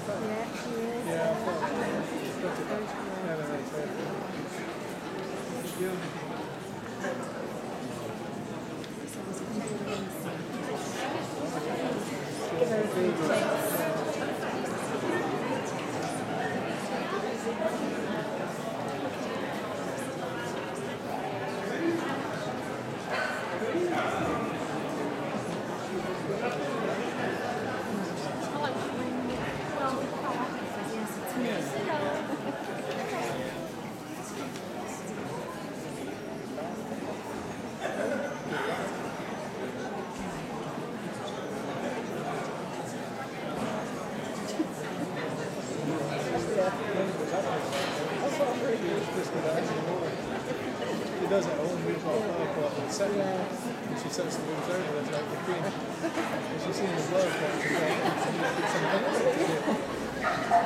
Yeah, she is. Yeah, I thought no, it's very good. Give her a few takes. She does it all move off her part and second. And she sets the moves over, that's like the queen. And she's seen the blood, but she's like, something else to do.